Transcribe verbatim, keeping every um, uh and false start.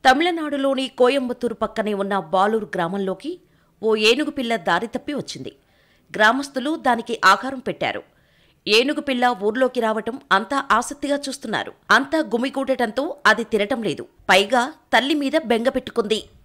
తమిళనాడులోని కోయంబత్తూరు పక్కనే ఉన్న బాలూరు గ్రామంలోకి ఓ ఏనుగు పిల్ల దారి తప్పి వచ్చింది. గ్రామస్తులు దానికి ఆహారం పెట్టారు. ఏనుగు పిల్ల ఊర్లోకి రావటం అంతా ఆసక్తిగా చూస్తున్నారు. అంతా గుమిగూడటంతో అది తినటం లేదు. పైగా తల్లి మీద బెంగ పెట్టుకుంది.